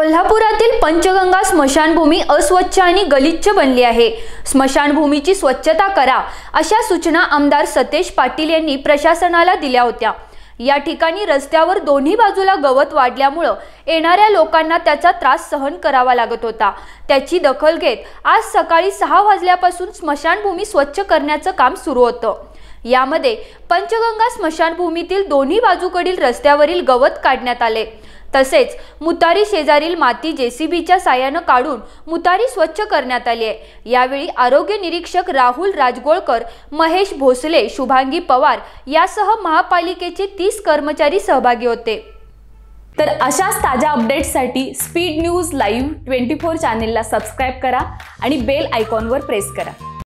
कोल्हापुरातील पंचगंगा स्मशानभूमी अस्वच्छ आणि गलिच्छ बनली आहे। स्मशानभूमीची स्वच्छता करा अशा सूचना आमदार सतेज पाटील यांनी प्रशासनाला दिल्या होत्या। या ठिकाणी रस्त्यावर दोन्ही बाजूला गवत वाढल्यामुळे येणाऱ्या लोकांना त्याचा त्रास सहन करावा लागत होता। त्याची दखल घेत आज सकाळी 6 वाजल्यापासून स्मशानभूमी स्वच्छ करण्याचं काम सुरू होतं। यामध्ये पंचगंगा स्मशानभूमीतील दोन्ही बाजूकडील रस्त्यावरील गवत काढण्यात आले। तसेच मुतारी शेजारील माती जेसीबीच्या साहाय्याने काढून मुतारी स्वच्छ करण्यात आली आहे। यावेळी आरोग्य निरीक्षक राहुल राजगोळकर, महेश भोसले, शुभांगी पवार यासह महापालिकेचे 30 कर्मचारी सहभागी होते। तर अशाच ताज्या अपडेट्ससाठी स्पीड न्यूज लाईव्ह 24 चॅनेलला सबस्क्राइब करा आणि बेल आयकॉनवर प्रेस करा।